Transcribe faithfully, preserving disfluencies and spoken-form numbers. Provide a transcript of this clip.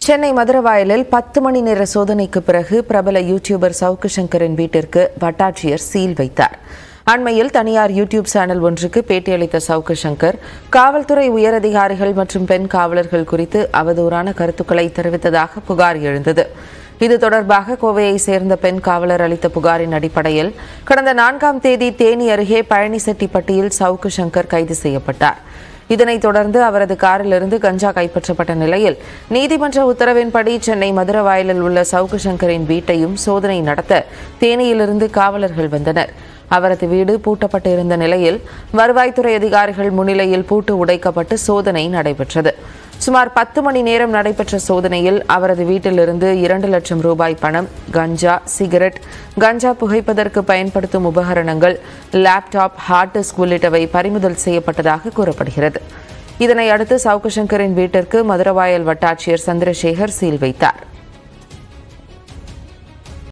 சென்னை மதுரவாயலில் பத்து மணி நேர சோதனைக்கு பிறகு பிரபல யூடியூபர் சவுக்கு சங்கரின் வீட்டிற்கு வட்டாட்சியர் சீல் வைத்தார். அண்மையில் தனியார் யூடியூப் சேனல் ஒன்றுக்கு பேட்டியளித்த சவுக்கு சங்கர் காவல்துறை உயரதிகாரிகள் மற்றும் பெண் காவலர்கள் குறித்து அவதூறான கருத்துக்களை தெரிவித்ததாக புகார் எழுந்தது. இது தொடர்பாக கோவையை சேர்ந்த பெண் காவலர் அளித்த புகாரின் அடிப்படையில் கடந்த நான்காம் தேதி தேனி அருகே பழனிசெட்டிப்பட்டியில் சவுக்கு சங்கர் கைது செய்யப்பட்டார். இதனைத் தொடர்ந்து அவரது காரிலிருந்து கஞ்சா கைப்பற்றப்பட்ட நிலையில் நீதிமன்ற உத்தரவின்படி சென்னை மதுரவாயலில் உள்ள சவுக்கு சங்கரின் வீட்டையும் சோதனை நடத்த தேனியிலிருந்து காவலர்கள் வந்தனர். அவரது வீடு பூட்டப்பட்டிருந்த நிலையில் வருவாய்த்துறை அதிகாரிகள் முன்னிலையில் பூட்டு உடைக்கப்பட்டு சோதனை நடைபெற்றது. சுமார் பத்து மணி நேரம் நடைபெற்ற சோதனையில் அவரது வீட்டிலிருந்து இரண்டு லட்சம் ரூபாய் பணம், கஞ்சா, சிகரெட், கஞ்சா புகைப்பதற்கு பயன்படுத்தும் உபகரணங்கள், லேப்டாப், ஹார்ட் டிஸ்க் உள்ளிட்டவை பறிமுதல் செய்யப்பட்டதாக கூறப்படுகிறது. இதனை அடுத்து சவுக்கு சங்கரின் வீட்டிற்கு மதுரவாயல் வட்டாட்சியர் சந்திரசேகர் சீல் வைத்தார்.